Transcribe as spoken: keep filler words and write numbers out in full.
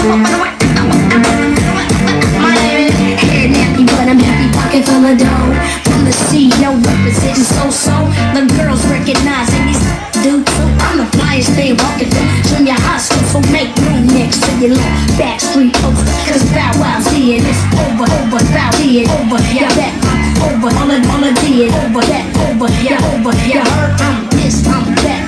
My name is Head Nappy, but I'm happy, pocket full of dough. From the sea, no representing so-so. The girls recognizing these dudes, so I'm the flyest thing walking through junior high school, so make room next to your little backstreet poster. Cause Bow Wow's here, and it's over, over, Bow did, over, yeah, that, I'm over, all I, all I did, over, that, over, yeah, over, yeah, heard, I'm this, I'm that.